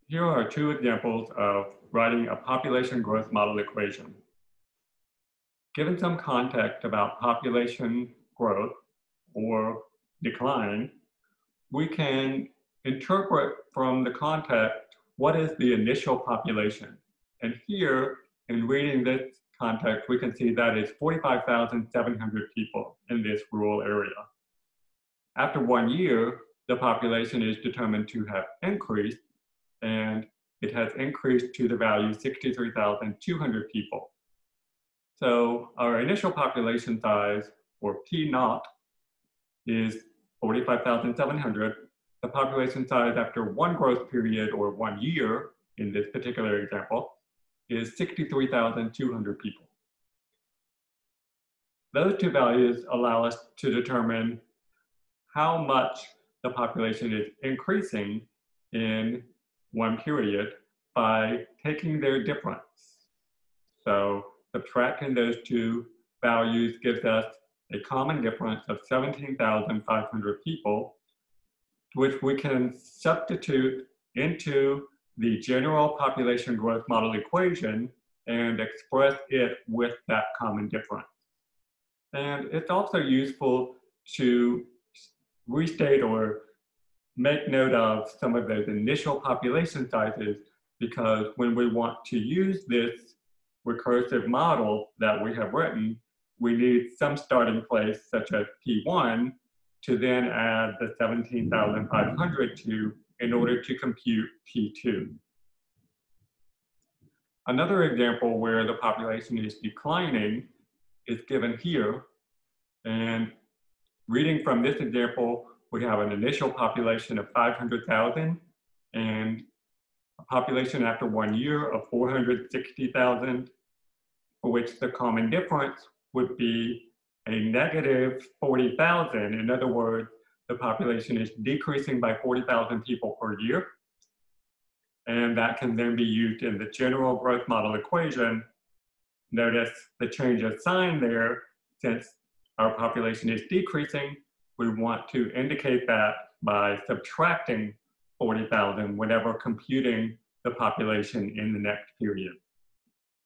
Here are two examples of writing a population growth model equation. Given some context about population growth or decline, we can interpret from the context what is the initial population. And here, in reading this context, we can see that is 45,700 people in this rural area. After 1 year, the population is determined to have increased, and it has increased to the value 63,200 people. So our initial population size, or P naught, is 45,700. The population size after one growth period, or 1 year, in this particular example, is 63,200 people. Those two values allow us to determine how much the population is increasing in one period by taking their difference. So subtracting those two values gives us a common difference of 17,500 people, which we can substitute into the general population growth model equation and express it with that common difference. And it's also useful to restate or make note of some of those initial population sizes, because when we want to use this recursive model that we have written, we need some starting place such as P1 to then add the 17,500 to in order to compute P2. Another example where the population is declining is given here. And reading from this example, we have an initial population of 500,000 and a population after 1 year of 460,000, for which the common difference would be a negative 40,000. In other words, the population is decreasing by 40,000 people per year. And that can then be used in the general growth model equation. Notice the change of sign there. Since our population is decreasing, we want to indicate that by subtracting 40,000 whenever computing the population in the next period.